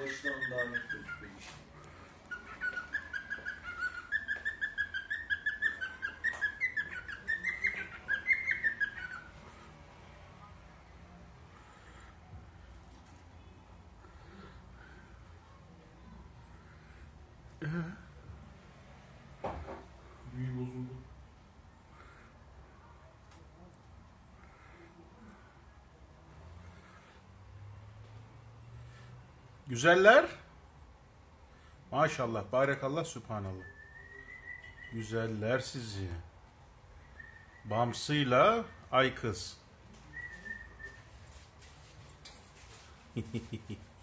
Baştan daha net gözüküyor işte. Büyü bozuldu. Güzeller. Maşallah, barekallah, sübhanallah. Güzeller sizi. Bamsıyla ay kız.